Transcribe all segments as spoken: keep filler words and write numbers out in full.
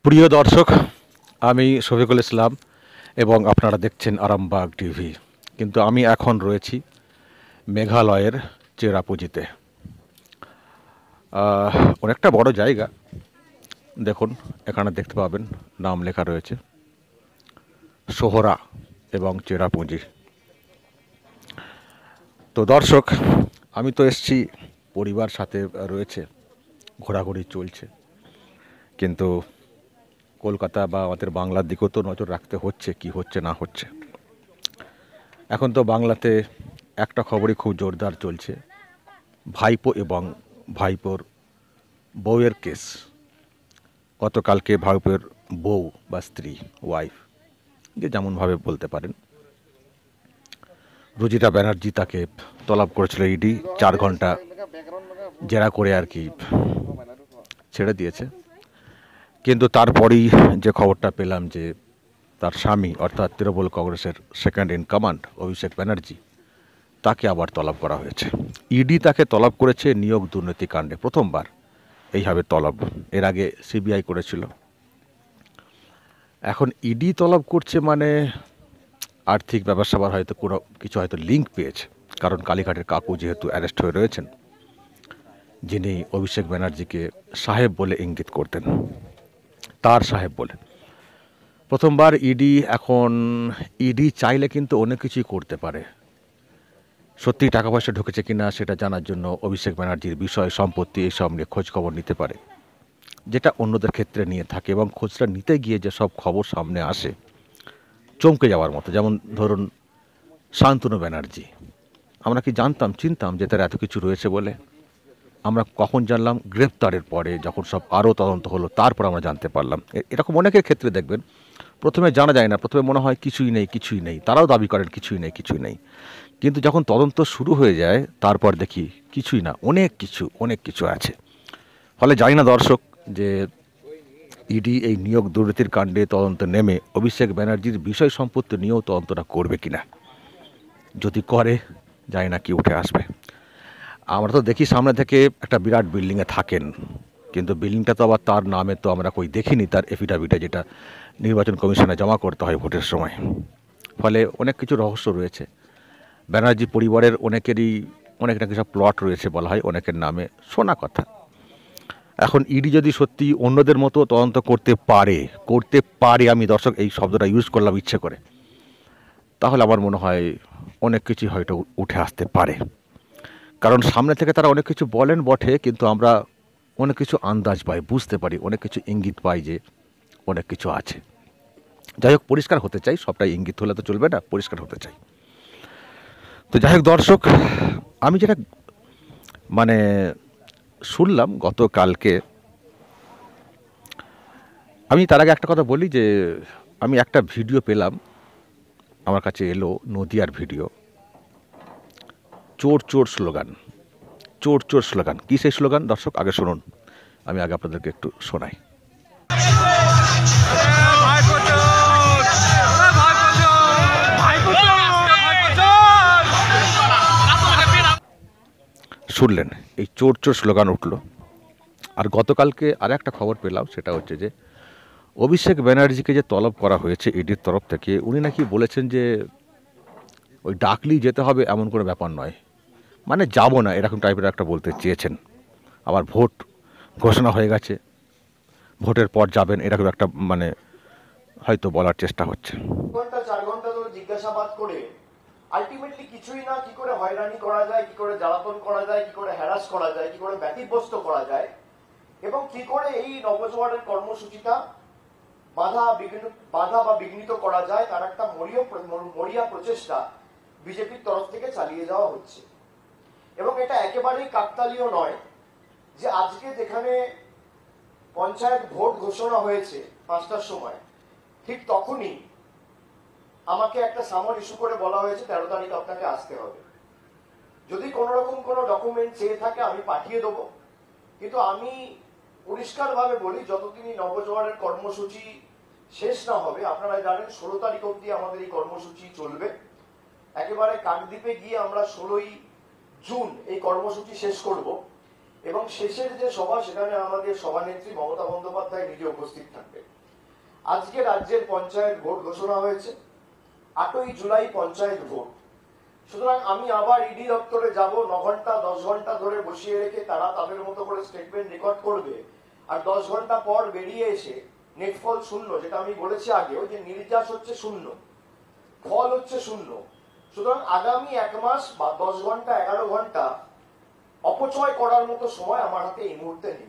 প্রিয় দর্শক, আমি শফিকুল ইসলাম এবং আপনারা দেখছেন আরামবাগ টিভি। কিন্তু আমি এখন রয়েছি মেঘালয়ের চেরাপুঁজিতে। অনেকটা বড় জায়গা, দেখুন এখানে দেখতে পাবেন নাম লেখা রয়েছে সোহরা এবং চেরাপুঁজি। তো দর্শক, আমি তো এসছি পরিবার সাথে রয়েছে, ঘোরাঘুরি চলছে, কিন্তু কলকাতা বা আমাদের বাংলার দিকেও তো নজর রাখতে হচ্ছে কি হচ্ছে না হচ্ছে। এখন তো বাংলাতে একটা খবরই খুব জোরদার চলছে, ভাইপো এবং ভাইপোর বউয়ের কেস। গতকালকে ভাইপোর বউ বা স্ত্রী, ওয়াইফ, যে যেমনভাবে বলতে পারেন, রুজিতা ব্যানার্জি তাকে তলব করেছিল ইডি। চার ঘন্টা জেরা করে আর কি ছেড়ে দিয়েছে। কিন্তু তারপরেই যে খবরটা পেলাম যে তার স্বামী অর্থাৎ তৃণমূল কংগ্রেসের second in command Abhishek Banerjee, তাকে আবার তলব করা হয়েছে। ইডি তাকে তলব করেছে নিয়োগ দুর্নীতি কাণ্ডে, প্রথমবার এইভাবে তলব। এর আগে সিবিআই করেছিল। এখন ইডি তলব করছে মানে আর্থিক ব্যবসাবার হয়তো কোনো কিছু হয়তো লিঙ্ক পেয়েছে, কারণ কালীঘাটের কাকু যেহেতু অ্যারেস্ট হয়ে রয়েছেন, যিনি অভিষেক ব্যানার্জিকে সাহেব বলে ইঙ্গিত করতেন, তার সাহেব বলে। প্রথমবার ইডি, এখন ইডি চাইলে কিন্তু অনেক কিছুই করতে পারে। সত্যি টাকা পয়সা ঢুকেছে কিনা সেটা জানার জন্য অভিষেক ব্যানার্জির বিষয় সম্পত্তি এইসব নিয়ে খোঁজখবর নিতে পারে, যেটা অন্যদের ক্ষেত্রে নিয়ে থাকে। এবং খোঁজটা নিতে গিয়ে যে সব খবর সামনে আসে চমকে যাওয়ার মতো। যেমন ধরুন শান্তনু ব্যানার্জি, আমরা কি জানতাম, চিনতাম যে তার এত কিছু রয়েছে বলে? আমরা কখন জানলাম? গ্রেপ্তারের পরে, যখন সব আরও তদন্ত হলো তারপর আমরা জানতে পারলাম। এরকম অনেকের ক্ষেত্রে দেখবেন প্রথমে জানা যায় না, প্রথমে মনে হয় কিছুই নেই কিছুই নেই, তারাও দাবি করেন কিছুই নেই কিছুই নেই, কিন্তু যখন তদন্ত শুরু হয়ে যায় তারপর দেখি কিছুই না, অনেক কিছু অনেক কিছু আছে। ফলে জানি না দর্শক যে ইডি এই নিয়োগ দুর্নীতির কাণ্ডে তদন্ত নেমে অভিষেক ব্যানার্জির বিষয় সম্পত্তি নিয়েও তদন্তটা করবে কিনা। যদি করে, জানি না কি উঠে আসবে। আমরা তো দেখি সামনে থেকে একটা বিরাট বিল্ডিংয়ে থাকেন, কিন্তু বিল্ডিংটা তো আবার তার নামে তো আমরা কই দেখিনি, তার এফিডাভিটে যেটা নির্বাচন কমিশনে জমা করতে হয় ভোটের সময়। ফলে অনেক কিছু রহস্য রয়েছে। ব্যানার্জি পরিবারের অনেকেরই অনেক নাকি সব প্লট রয়েছে বলা হয় অনেকের নামে, শোনা কথা। এখন ইডি যদি সত্যি অন্যদের মতো তদন্ত করতে পারে করতে পারে আমি দর্শক এই শব্দটা ইউজ করলাম ইচ্ছে করে, তাহলে আমার মনে হয় অনেক কিছু হয়তো উঠে আসতে পারে। কারণ সামনে থেকে তারা অনেক কিছু বলেন বটে, কিন্তু আমরা অনেক কিছু আন্দাজ পাই, বুঝতে পারি, অনেক কিছু ইঙ্গিত পাই যে অনেক কিছু আছে। যাই হোক, পরিষ্কার হতে চাই, সবটাই ইঙ্গিত হলে তো চলবে না, পরিষ্কার হতে চাই। তো যাই হোক দর্শক, আমি যেটা মানে শুনলাম গতকালকে, আমি তার আগে একটা কথা বলি যে আমি একটা ভিডিও পেলাম, আমার কাছে এলো নদিয়ার ভিডিও, চোর চোর স্লোগান, চোর চোর স্লোগান। কী সেই স্লোগান দর্শক আগে শুনুন, আমি আগে আপনাদেরকে একটু শোনাই। শুনলেন, এই চোর চোর স্লোগান উঠল। আর গতকালকে আর একটা খবর পেলাম, সেটা হচ্ছে যে অভিষেক ব্যানার্জিকে যে তলব করা হয়েছে ইডির তরফ থেকে, উনি নাকি বলেছেন যে ওই ডাকলেই যেতে হবে এমন কোনো ব্যাপার নয়, মানে যাব না এরকম টাইপের একটা বলতে চেয়েছেন। আবার ভোট ঘোষণা হয়ে গেছে, ভোটের পর যাবেন, এরকম একটা মানে হয়তো বলার চেষ্টা হচ্ছে। ঘন্টা চার ঘন্টা ধরে জিজ্ঞাসাবাদ করে আলটিমেটলি কিছুই না, কি করে হয়রানি করা যায়, কি করে জ্বালাতন করা যায়, কি করে হ্যারাস করা যায়, কি করে ব্যতিব্যস্ত করা যায়, এবং কি করে এই নবজোয়ারের কর্মসূচিটা বাধা বিঘ্ন বাধা বা বিঘ্নিত করা যায়, তার একটা মরিয়া মরিয়া প্রচেষ্টা বিজেপির তরফ থেকে চালিয়ে যাওয়া হচ্ছে। এবং এটা একেবারেই কাকতালীয় নয় যে আজকে যেখানে পঞ্চায়েত ভোট ঘোষণা হয়েছে পাঁচটার সময়, ঠিক তখনই আমাকে একটা সামন ইস্যু করে বলা হয়েছে তেরো তারিখ আপনাকে আসতে হবে। যদি কোন রকম কোনো ডকুমেন্ট চেয়ে থাকে আমি পাঠিয়ে দেবো, কিন্তু আমি পরিষ্কার ভাবে বলি, যতদিনই নবজোয়ারের কর্মসূচি শেষ না হবে, আপনারা জানেন ষোলো তারিখ অব্দি আমাদের এই কর্মসূচি চলবে। একেবারে কাকদ্বীপে গিয়ে আমরা ষোলোই জুন এই কর্মসূচি শেষ করব। এবং শেষের যে সভা সেখানে আমাদের সভানেত্রী মমতা বন্দ্যোপাধ্যায় নিজে উপস্থিত থাকবে। আজকে রাজ্যের পঞ্চায়েত ভোট ঘোষণা হয়েছে, আটই জুলাই পঞ্চায়েত ভোট। সুতরাং আমি আবার ইডি দপ্তরে যাব, ন ঘন্টা দশ ঘন্টা ধরে বসিয়ে রেখে তারা তাদের মতো করে স্টেটমেন্ট রেকর্ড করবে, আর দশ ঘন্টা পর বেরিয়ে এসে নেটফল শূন্য, যেটা আমি বলেছি আগেও যে নির্যাস হচ্ছে শূন্য, ফল হচ্ছে শূন্য। সুতরাং আগামী এক মাস বা দশ ঘন্টা এগারো ঘন্টা অপচয় করার মতো সময় আমার হাতে এই মুহূর্তে নেই।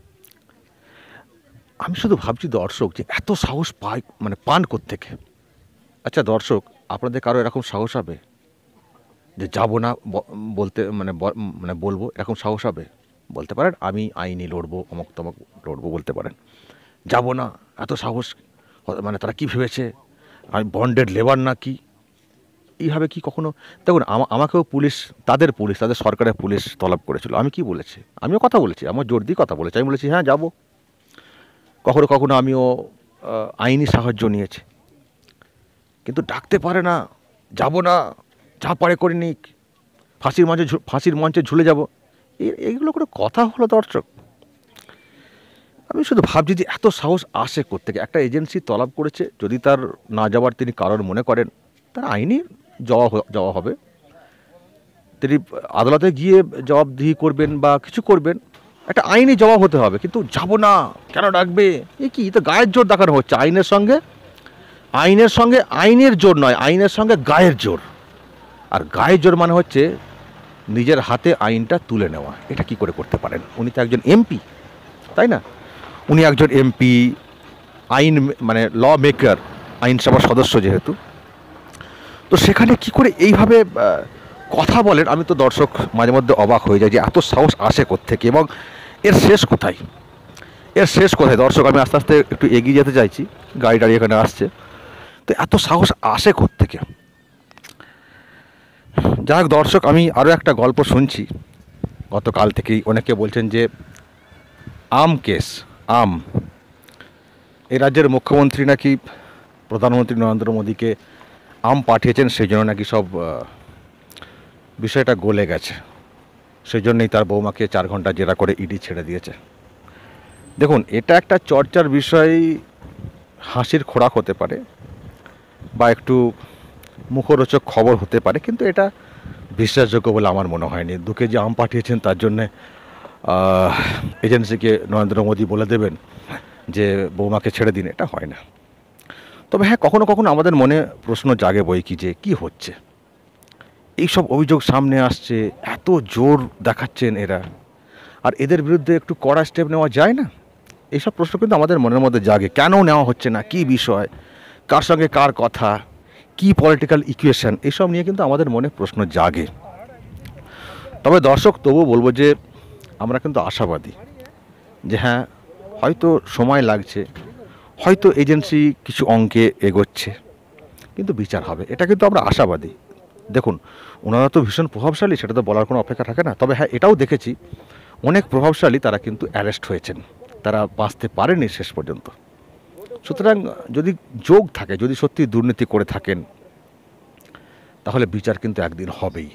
আমি শুধু ভাবছি দর্শক যে এত সাহস পায় মানে পান কোত্থেকে। আচ্ছা দর্শক, আপনাদের কারো এরকম সাহস হবে যে যাব না বলতে মানে মানে বলবো, এরকম সাহস হবে? বলতে পারেন আমি আইনি লড়বো, অমুক তমক লড়বো বলতে পারেন, যাব না এত সাহস মানে তারা কি ভেবেছে আমি বন্ডেড লেবার না কি? এইভাবে কি কখনো? দেখুন আমাকেও পুলিশ, তাদের পুলিশ তাদের সরকারের পুলিশ তলব করেছিল, আমি কি বলেছি? আমিও কথা বলেছি, আমার জোর দিয়ে কথা বলেছি, আমি বলেছি হ্যাঁ যাব। কখনো কখনো আমিও আইনি সাহায্য নিয়েছি, কিন্তু ডাকতে পারে না, যাব না, যা পারে করে নিক, ফাঁসির মঞ্চে ফাঁসির মঞ্চে ঝুলে যাব, এইগুলো কোনো কথা হলো দর্শক? আমি শুধু ভাবছি যে এত সাহস আসে কোত্থেকে। একটা এজেন্সি তলব করেছে, যদি তার না যাওয়ার তিনি কারণ মনে করেন তার আইনি জবাব যাওয়া হবে, তিনি আদালতে গিয়ে জবাবদিহি করবেন বা কিছু করবেন, একটা আইনি জবাব হতে হবে। কিন্তু যাব না কেন ডাকবে, এ কি? তো গায়ের জোর দেখানো হচ্ছে আইনের সঙ্গে, আইনের সঙ্গে আইনের জোর নয়, আইনের সঙ্গে গায়ের জোর। আর গায়ের জোর মানে হচ্ছে নিজের হাতে আইনটা তুলে নেওয়া। এটা কি করে করতে পারেন? উনি তো একজন এমপি, তাই না? উনি একজন এমপি, আইন মানে ল মেকার, আইনসভার সদস্য যেহেতু, তো সেখানে কি করে এইভাবে কথা বলেন? আমি তো দর্শক মাঝে মধ্যে অবাক হয়ে যাই যে এত সাহস আসে কোত্থেকে এবং এর শেষ কোথায়? এর শেষ কোথায় দর্শক? আমি আস্তে আস্তে একটু এগিয়ে যেতে চাইছি, গাড়ি টাড়ি এখানে আসছে, তো এত সাহস আসে কোত্থেকে? যাই হোক দর্শক, আমি আরও একটা গল্প শুনছি গতকাল থেকেই। অনেকে বলছেন যে আম কেস, আম, এই রাজ্যের মুখ্যমন্ত্রী নাকি প্রধানমন্ত্রী নরেন্দ্র মোদীকে আম পাঠিয়েছেন, সেই জন্য নাকি সব বিষয়টা গলে গেছে, সেই জন্যই তার বৌমাকে চার ঘন্টা জেরা করে ইডি ছেড়ে দিয়েছে। দেখুন, এটা একটা চর্চার বিষয়, হাসির খোরাক হতে পারে বা একটু মুখরোচক খবর হতে পারে, কিন্তু এটা বিশ্বাসযোগ্য বলে আমার মনে হয়নি। দু কেজি আম পাঠিয়েছেন তার জন্যে এজেন্সিকে নরেন্দ্র মোদী বলে দেবেন যে বৌমাকে ছেড়ে দিন, এটা হয় না। তবে হ্যাঁ, কখনো কখনো আমাদের মনে প্রশ্ন জাগে বই কি, যে কী হচ্ছে? এইসব অভিযোগ সামনে আসছে, এত জোর দেখাচ্ছেন এরা, আর এদের বিরুদ্ধে একটু কড়া স্টেপ নেওয়া যায় না? এইসব প্রশ্ন কিন্তু আমাদের মনের মধ্যে জাগে। কেন নেওয়া হচ্ছে না, কী বিষয়, কার সঙ্গে কার কথা, কি পলিটিক্যাল ইকুয়েশন, এইসব নিয়ে কিন্তু আমাদের মনে প্রশ্ন জাগে। তবে দর্শক, তবুও বলবো যে আমরা কিন্তু আশাবাদী যে হ্যাঁ, হয়তো সময় লাগছে, হয়তো এজেন্সি কিছু অঙ্কে এগোচ্ছে, কিন্তু বিচার হবে, এটা কিন্তু আমরা আশাবাদী। দেখুন, ওনারা তো ভীষণ প্রভাবশালী, সেটা তো বলার কোনো অপেক্ষা থাকে না। তবে হ্যাঁ, এটাও দেখেছি অনেক প্রভাবশালী তারা কিন্তু অ্যারেস্ট হয়েছেন, তারা বাঁচতে পারেনি শেষ পর্যন্ত। সুতরাং যদি যোগ থাকে, যদি সত্যি দুর্নীতি করে থাকেন, তাহলে বিচার কিন্তু একদিন হবেই।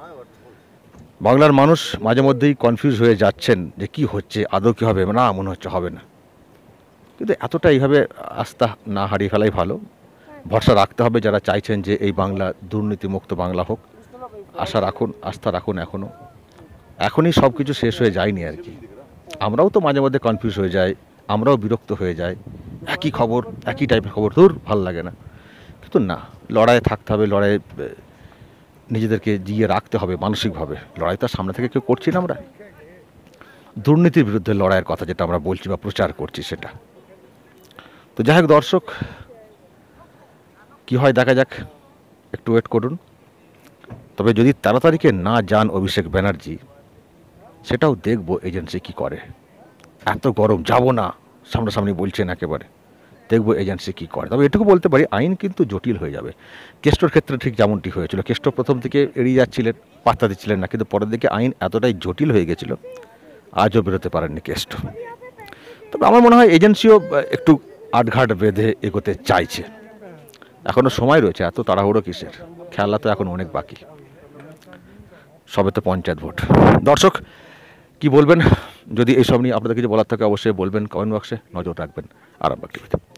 বাংলার মানুষ মাঝে মধ্যেই কনফিউজ হয়ে যাচ্ছেন যে কি হচ্ছে, আদৌ কী হবে, না মনে হচ্ছে হবে না। কিন্তু এতটা এইভাবে আস্থা না হারিয়ে ফেলাই ভালো। ভরসা রাখতে হবে, যারা চাইছেন যে এই বাংলা দুর্নীতিমুক্ত বাংলা হোক, আশা রাখুন, আস্থা রাখুন। এখনও এখনই সব কিছু শেষ হয়ে যায়নি আর কি। আমরাও তো মাঝে মধ্যে কনফিউজ হয়ে যাই, আমরাও বিরক্ত হয়ে যাই, একই খবর, একই টাইপের খবর, দূর ভাল লাগে না। কিন্তু না, লড়াইয়ে থাকতে হবে, লড়াইয়ে নিজেদেরকে জিয়ে রাখতে হবে মানসিকভাবে। লড়াই তো সামনে থেকে কেউ করছি না আমরা, দুর্নীতির বিরুদ্ধে লড়াইয়ের কথা যেটা আমরা বলছি বা প্রচার করছি সেটা। তো যাই হোক দর্শক, কী হয় দেখা যাক, একটু ওয়েট করুন। তবে যদি তেরো তারিখে না যান অভিষেক ব্যানার্জি, সেটাও দেখবো এজেন্সি কি করে। এত গরম, যাব না সামনাসামনি বলছেন একেবারে, দেখবো এজেন্সি কি করে। তবে এটুকু বলতে পারি, আইন কিন্তু জটিল হয়ে যাবে। কেষ্টর ক্ষেত্রে ঠিক যেমনটি হয়েছিল, কেষ্ট প্রথম থেকে এড়িয়ে যাচ্ছিলেন, পাত্তা দিচ্ছিলেন না, কিন্তু পরের দিকে আইন এতটাই জটিল হয়ে গেছিল, আজও বেরোতে পারেননি কেষ্ট। তবে আমার মনে হয় এজেন্সিও একটু আটঘাট বেঁধে এগোতে চাইছে, এখনও সময় রয়েছে, এত তাড়াহুড়ো কিসের, খেলা তো এখন অনেক বাকি, সবে তো পঞ্চায়েত ভোট। দর্শক, কি বলবেন? যদি এইসব নিয়ে আপনাদের কিছু বলার থাকে অবশ্যই বলবেন, কমেন্ট বক্সে নজর রাখবেন আরামবাগ টিভিতে।